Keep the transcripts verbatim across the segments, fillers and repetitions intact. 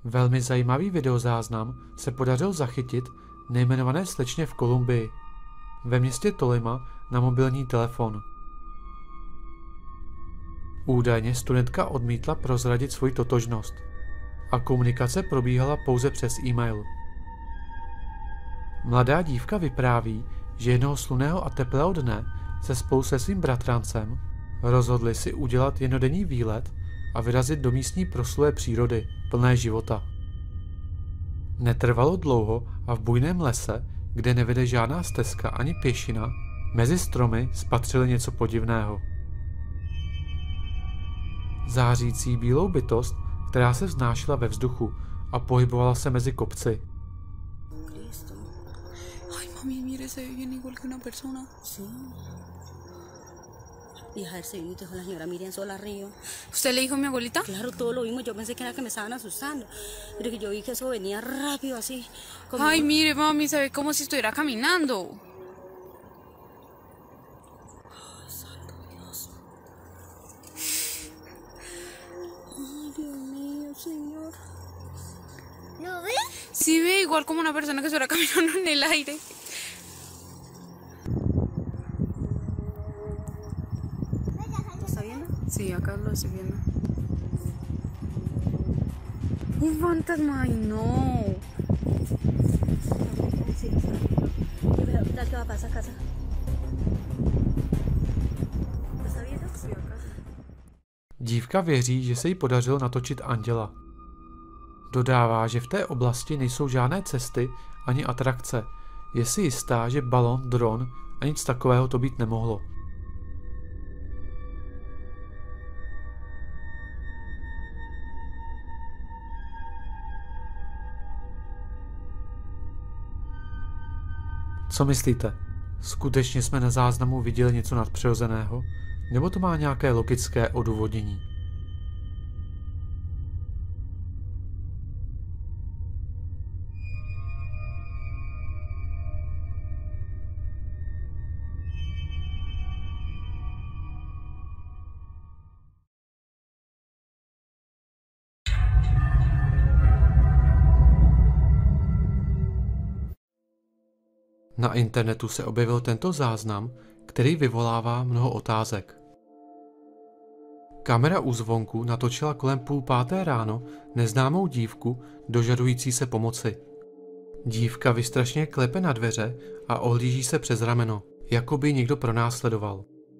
Velmi zajímavý videozáznam se podařilo zachytit nejmenované slečně v Kolumbii, ve městě Tolima na mobilní telefon. Údajně studentka odmítla prozradit svoji totožnost a komunikace probíhala pouze přes e-mail. Mladá dívka vypráví, že jednoho slunného a teplého dne se spolu se svým bratrancem rozhodli si udělat jednodenní výlet a vyrazit do místní proslulé přírody, plné života. Netrvalo dlouho a v bujném lese, kde nevede žádná stezka ani pěšina, mezi stromy spatřili něco podivného. Zářící bílou bytost, která se vznášela ve vzduchu a pohybovala se mezi kopci. Ay, mami, mire, se ve bien igual que una persona. Sí. Y dejarse vino y dejó la señora Miriam sola arriba. ¿Usted le dijo a mi abuelita? Claro, todo lo vimos. Yo pensé que era que me estaban asustando. Pero que yo vi que eso venía rápido así. Como... Ay, mire, mami, se ve como si estuviera caminando. Ay, santo Dios. Ay, Dios mío, señor. ¿Lo ves? Sí, ve igual como una persona que estuviera caminando en el aire. ¿Lo está viendo? Sí, acá lo estoy viendo. Un fantasma, ay no. Sí, lo está. Mira, ¿qué va a pasar a casa? ¿Lo está viendo? Sí, acá. Dívka věří, že se jí podařilo natočit anděla. Dodává, že v té oblasti nejsou žádné cesty ani atrakce. Je si jistá, že balon, dron a nic takového to být nemohlo. Co myslíte? Skutečně jsme na záznamu viděli něco nadpřirozeného? Nebo to má nějaké logické odůvodnění? Na internetu se objevil tento záznam, který vyvolává mnoho otázek. Kamera u zvonku natočila kolem půl páté ráno neznámou dívku dožadující se pomoci. Dívka vystrašeně klepe na dveře a ohlíží se přes rameno, jako by ji někdo pronásledoval.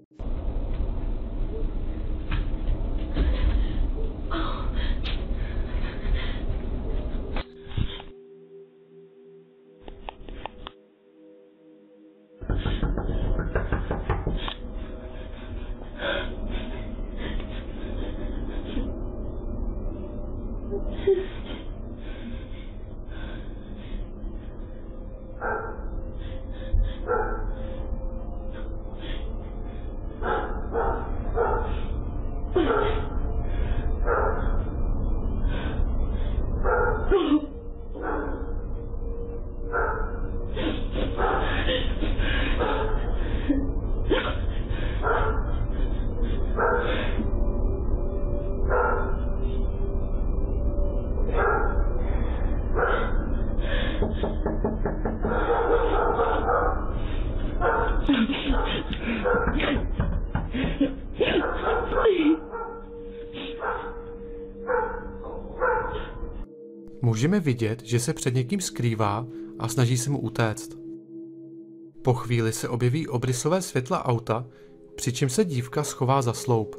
Můžeme vidět, že se před někým skrývá a snaží se mu utéct. Po chvíli se objeví obrysové světla auta, přičemž se dívka schová za sloup.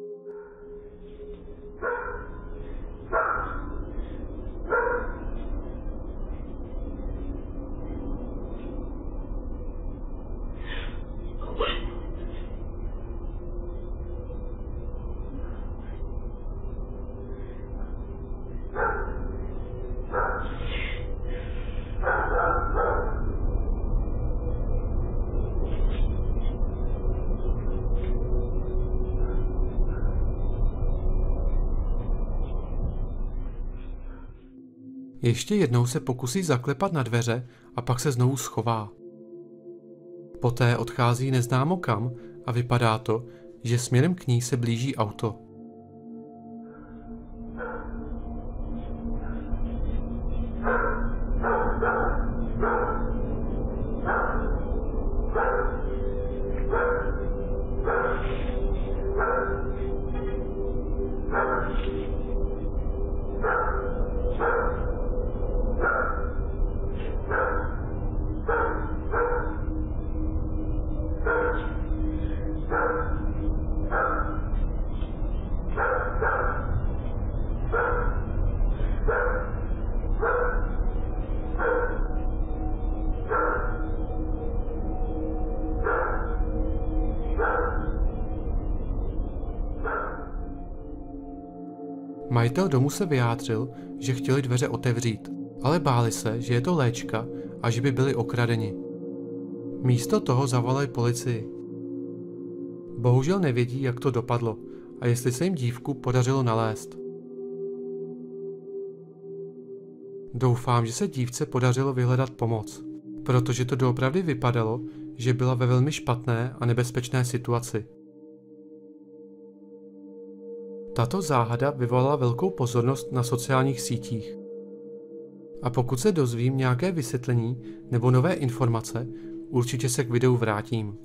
Ještě jednou se pokusí zaklepat na dveře a pak se znovu schová. Poté odchází neznámo kam a vypadá to, že směrem k ní se blíží auto. Majitel domu se vyjádřil, že chtěli dveře otevřít, ale báli se, že je to léčka a že by byli okradeni. Místo toho zavolali policii. Bohužel nevědí, jak to dopadlo a jestli se jim dívku podařilo nalézt. Doufám, že se dívce podařilo vyhledat pomoc, protože to doopravdy vypadalo, že byla ve velmi špatné a nebezpečné situaci. Tato záhada vyvolala velkou pozornost na sociálních sítích. A pokud se dozvím nějaké vysvětlení nebo nové informace, určitě se k videu vrátím.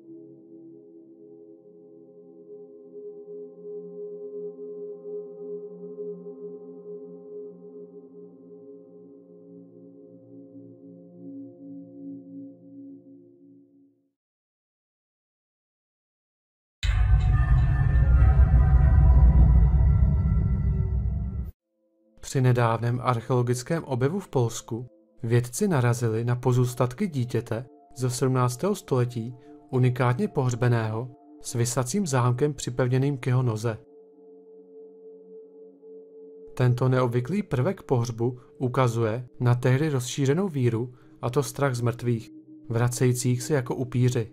Při nedávném archeologickém objevu v Polsku vědci narazili na pozůstatky dítěte ze sedmnáctého století unikátně pohřbeného s visacím zámkem připevněným k jeho noze. Tento neobvyklý prvek pohřbu ukazuje na tehdy rozšířenou víru, a to strach z mrtvých, vracejících se jako upíři.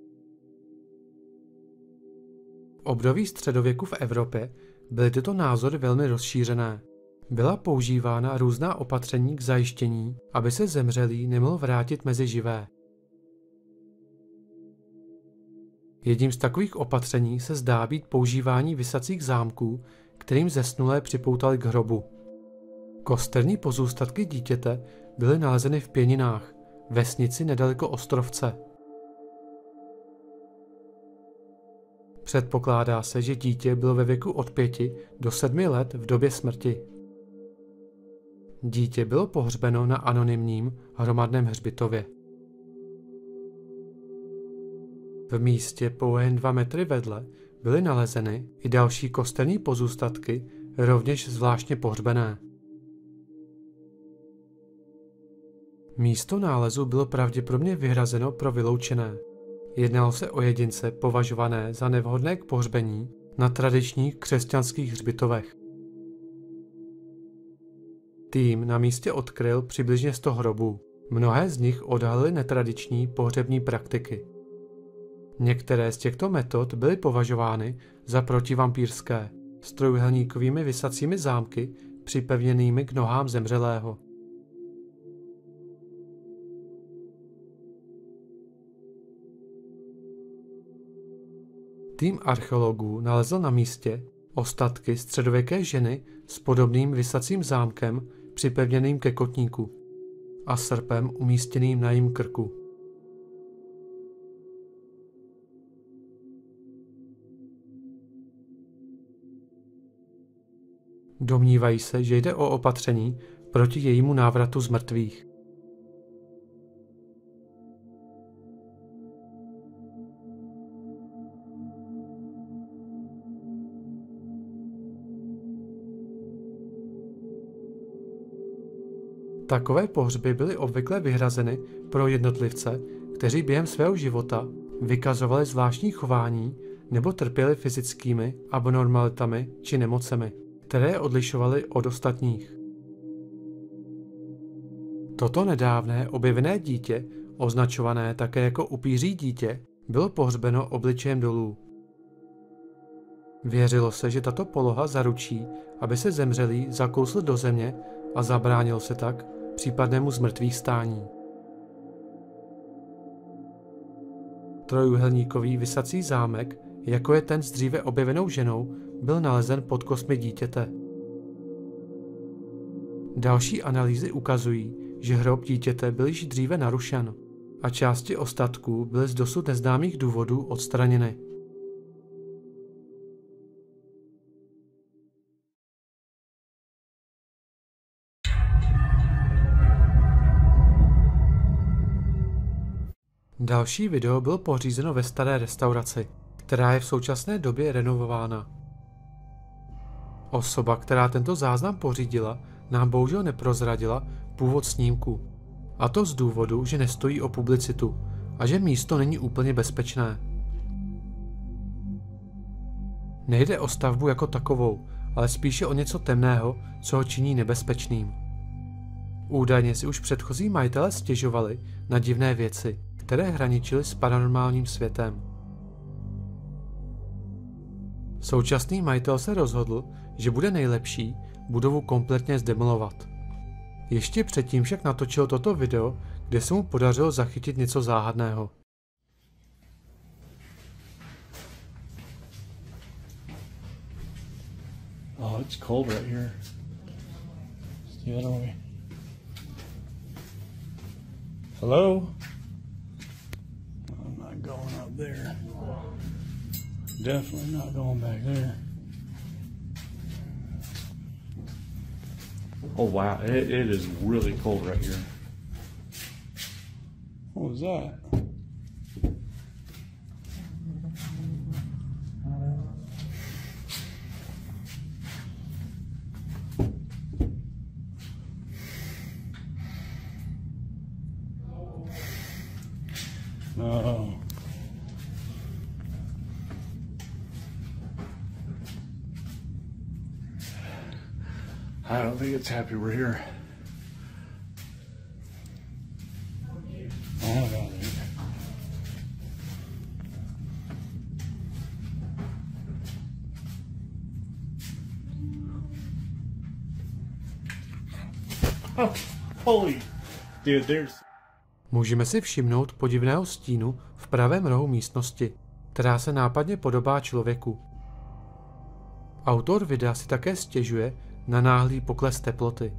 V období středověku v Evropě byly tyto názory velmi rozšířené. Byla používána různá opatření k zajištění, aby se zemřelý nemohl vrátit mezi živé. Jedním z takových opatření se zdá být používání visacích zámků, kterým zesnulé připoutali k hrobu. Kosterní pozůstatky dítěte byly nalezeny v Pěninách, vesnici nedaleko Ostrovce. Předpokládá se, že dítě bylo ve věku od pěti do sedmi let v době smrti. Dítě bylo pohřbeno na anonymním hromadném hřbitově. V místě pouhé jen dva metry vedle byly nalezeny i další kosterní pozůstatky, rovněž zvláštně pohřbené. Místo nálezu bylo pravděpodobně vyhrazeno pro vyloučené. Jednalo se o jedince považované za nevhodné k pohřbení na tradičních křesťanských hřbitovech. Tým na místě odkryl přibližně sto hrobů. Mnohé z nich odhalily netradiční pohřební praktiky. Některé z těchto metod byly považovány za protivampírské, s trojúhelníkovými visacími zámky připevněnými k nohám zemřelého. Tým archeologů nalezl na místě ostatky středověké ženy s podobným visacím zámkem připevněným ke kotníku a srpem umístěným na jím krku. Domnívají se, že jde o opatření proti jejímu návratu z mrtvých. Takové pohřby byly obvykle vyhrazeny pro jednotlivce, kteří během svého života vykazovali zvláštní chování nebo trpěli fyzickými abnormalitami či nemocemi, které je odlišovaly od ostatních. Toto nedávné objevené dítě, označované také jako upíří dítě, bylo pohřbeno obličejem dolů. Věřilo se, že tato poloha zaručí, aby se zemřelý zakousl do země a zabránil se tak případnému zmrtvýchvstání. Trojúhelníkový visací zámek, jako je ten s dříve objevenou ženou, byl nalezen pod kostmi dítěte. Další analýzy ukazují, že hrob dítěte byl již dříve narušen a části ostatků byly z dosud neznámých důvodů odstraněny. Další video bylo pořízeno ve staré restauraci, která je v současné době renovována. Osoba, která tento záznam pořídila, nám bohužel neprozradila původ snímku. A to z důvodu, že nestojí o publicitu a že místo není úplně bezpečné. Nejde o stavbu jako takovou, ale spíše o něco temného, co ho činí nebezpečným. Údajně si už předchozí majitelé stěžovali na divné věci, které hraničily s paranormálním světem. Současný majitel se rozhodl, že bude nejlepší budovu kompletně zdemolovat. Ještě předtím však natočil toto video, kde se mu podařilo zachytit něco záhadného. Oh, it's cold right here. Stay that away. Hello? I'm not going up there. Definitely not going back there. Oh wow, it, it is really cold right here. What was that? No. I don't think it's happy we're here. Oh my God. Oh, holy dude, there's... Můžeme si všimnout podivného stínu v pravém rohu místnosti, která se nápadně podobá člověku. Autor videa si také stěžuje na náhlý pokles teploty.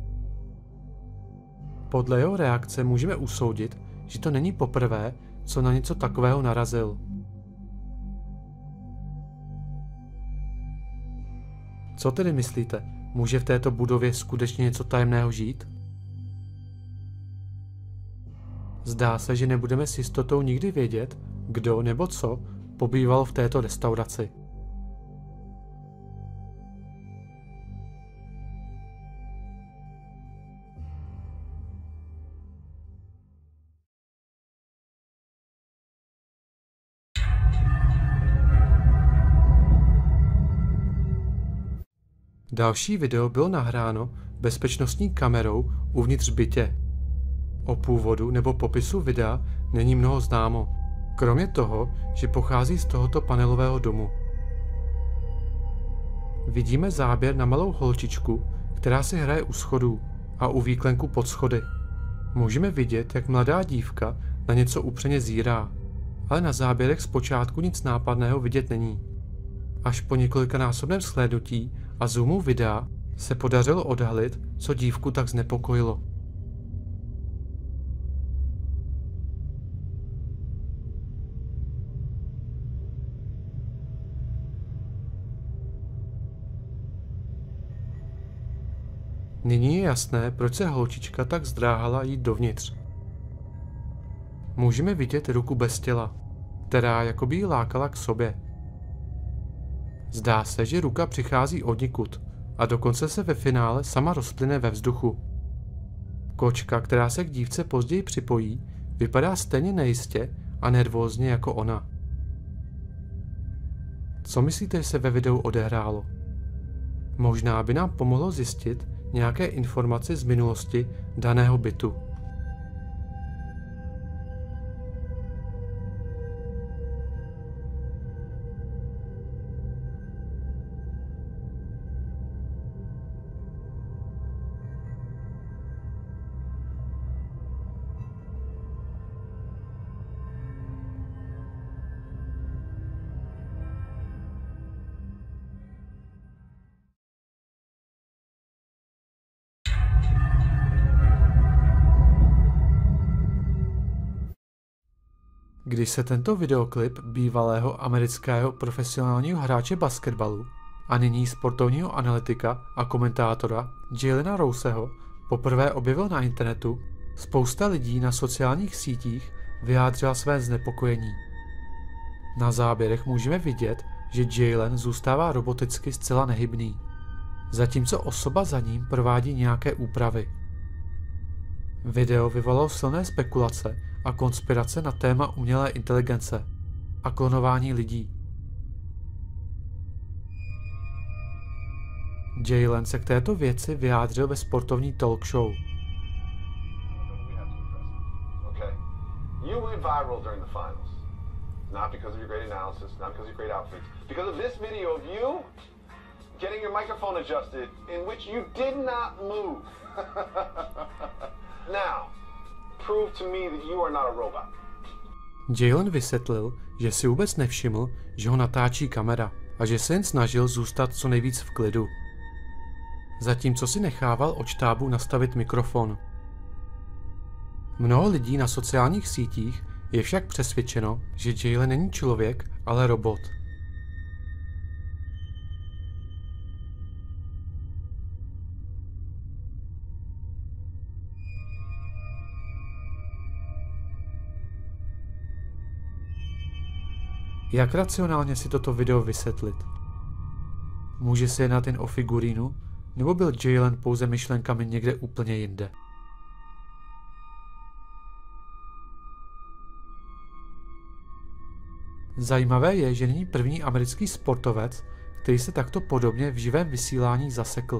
Podle jeho reakce můžeme usoudit, že to není poprvé, co na něco takového narazil. Co tedy myslíte? Může v této budově skutečně něco tajemného žít? Zdá se, že nebudeme s jistotou nikdy vědět, kdo nebo co pobýval v této restauraci. Další video bylo nahráno bezpečnostní kamerou uvnitř bytě. O původu nebo popisu videa není mnoho známo, kromě toho, že pochází z tohoto panelového domu. Vidíme záběr na malou holčičku, která si hraje u schodů a u výklenku pod schody. Můžeme vidět, jak mladá dívka na něco upřeně zírá, ale na záběrech zpočátku nic nápadného vidět není. Až po několikanásobném shlédnutí a zoomu videa se podařilo odhalit, co dívku tak znepokojilo. Nyní je jasné, proč se holčička tak zdráhala jít dovnitř. Můžeme vidět ruku bez těla, která jakoby ji lákala k sobě. Zdá se, že ruka přichází odnikud a dokonce se ve finále sama rozplyne ve vzduchu. Kočka, která se k dívce později připojí, vypadá stejně nejistě a nervózně jako ona. Co myslíte, že se ve videu odehrálo? Možná by nám pomohlo zjistit nějaké informace z minulosti daného bytu. Když se tento videoklip bývalého amerického profesionálního hráče basketbalu a nyní sportovního analytika a komentátora Jalena Roseho poprvé objevil na internetu, spousta lidí na sociálních sítích vyjádřila své znepokojení. Na záběrech můžeme vidět, že Jalen zůstává roboticky zcela nehybný, zatímco osoba za ním provádí nějaké úpravy. Video vyvolalo silné spekulace a konspirace na téma umělé inteligence a klonování lidí. Jalen se k této věci vyjádřil ve sportovní talk show. Okay. You went viral during the finals. Not because of your great analysis, not because of your great outfits, because of this video of you getting your microphone adjusted in which you did not move. Now, prove to me that you are not a robot. Jalen vysvětlil, že si vůbec nevšiml, že ho natáčí kamera a že se jen snažil zůstat co nejvíc v klidu. Zatímco si nechával od štábu nastavit mikrofon. Mnoho lidí na sociálních sítích je však přesvědčeno, že Jalen není člověk, ale robot. Jak racionálně si toto video vysvětlit? Může se jednat jen o figurínu, nebo byl Jalen pouze myšlenkami někde úplně jinde? Zajímavé je, že není první americký sportovec, který se takto podobně v živém vysílání zasekl.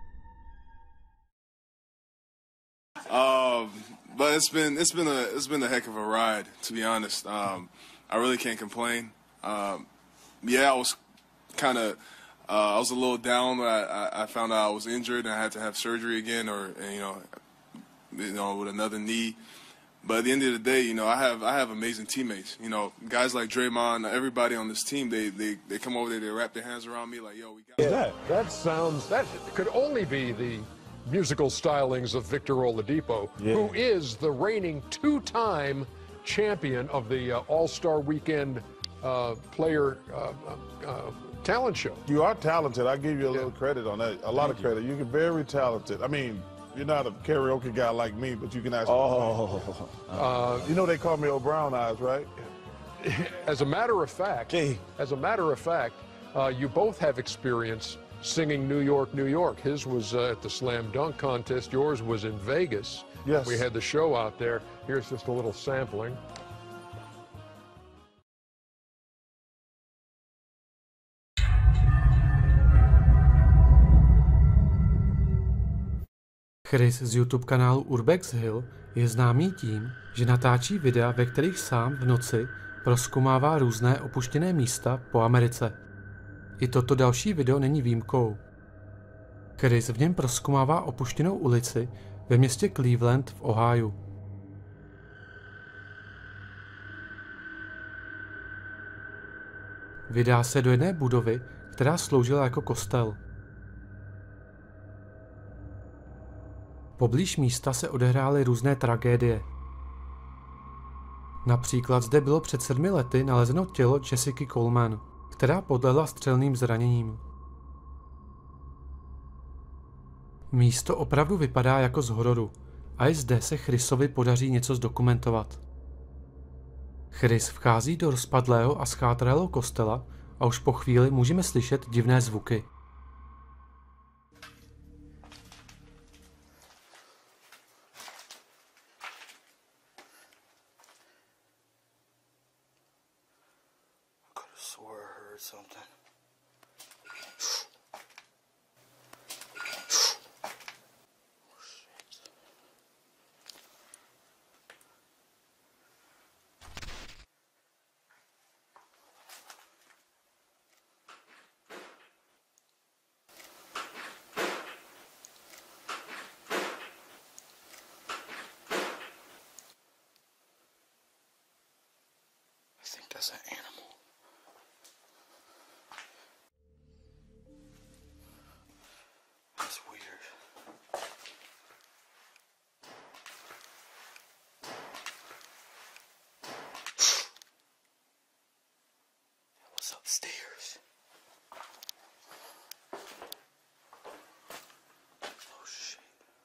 Um, but it's been it's been a it's been a heck of a ride, to be honest. Um, I really can't complain. Um, yeah, I was kind of uh, I was a little down when I, I, I found out I was injured and I had to have surgery again, or you know, you know, with another knee. But at the end of the day, you know, I have I have amazing teammates. You know, guys like Draymond, everybody on this team, they they, they come over there, they wrap their hands around me like, yo, we got that. That sounds that could only be the musical stylings of Victor Oladipo, yeah. who is the reigning two-time champion of the uh, All-Star Weekend uh, Player uh, uh, Talent Show. You are talented. I give you a yeah. little credit on that. A lot Thank of credit. You. You're very talented. I mean, you're not a karaoke guy like me, but you can actually. Oh, uh, you know they call me O'Brown Eyes, right? As a matter of fact, Gee. as a matter of fact, uh, you both have experience singing New York, New York. His was uh, at the Slam Dunk Contest. Yours was in Vegas. Yes. We had the show out there. Here's just a little sampling. Chris z YouTube kanálu Urbex Hill je známý tím, že natáčí videa, ve kterých sám v noci prozkoumává různé opuštěné místa po Americe. I toto další video není výjimkou. Chris v něm prozkoumává opuštěnou ulici ve městě Cleveland v Ohiu. Vydá se do jedné budovy, která sloužila jako kostel. Poblíž místa se odehrály různé tragédie. Například zde bylo před sedmi lety nalezeno tělo Jessica Coleman, která podlehla střelným zraněním. Místo opravdu vypadá jako z hororu a i zde se Chrisovi podaří něco zdokumentovat. Chris vchází do rozpadlého a schátralého kostela a už po chvíli můžeme slyšet divné zvuky. Something. I think that's an animal. That's weird. What's upstairs? Oh shit.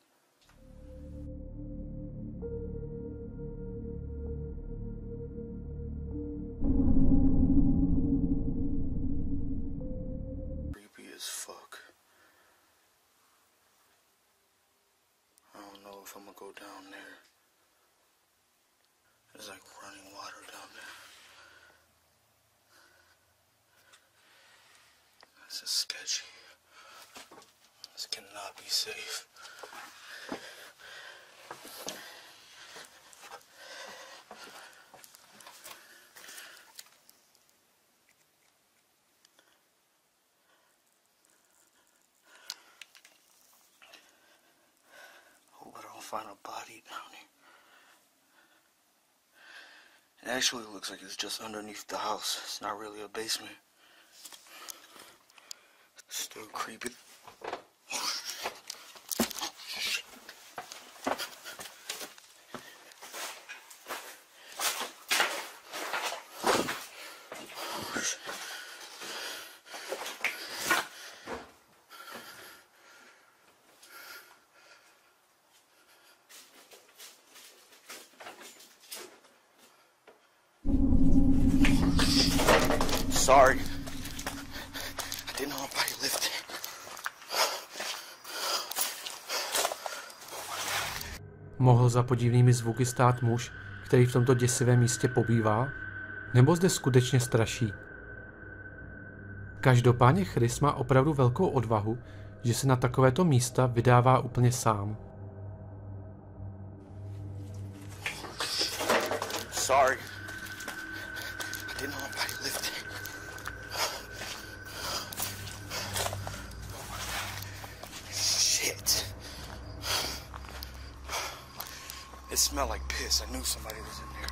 Creepy as fuck. I don't know if I'm gonna go down there. There's like running water down there. This is sketchy. This cannot be safe. Hope I don't find a body down here. It actually looks like it's just underneath the house. It's not really a basement. Still creepy. Sorry. I didn't know nobody lived there. Mohl za podivnými zvuky stát muž, který v tomto děsivém místě pobývá? Nebo zde skutečně straší? Každopádně Chris má opravdu velkou odvahu, že se na takovéto místa vydává úplně sám. Sorry. I didn't know nobody lived there. Shit. It smelled like piss. I knew somebody was in there.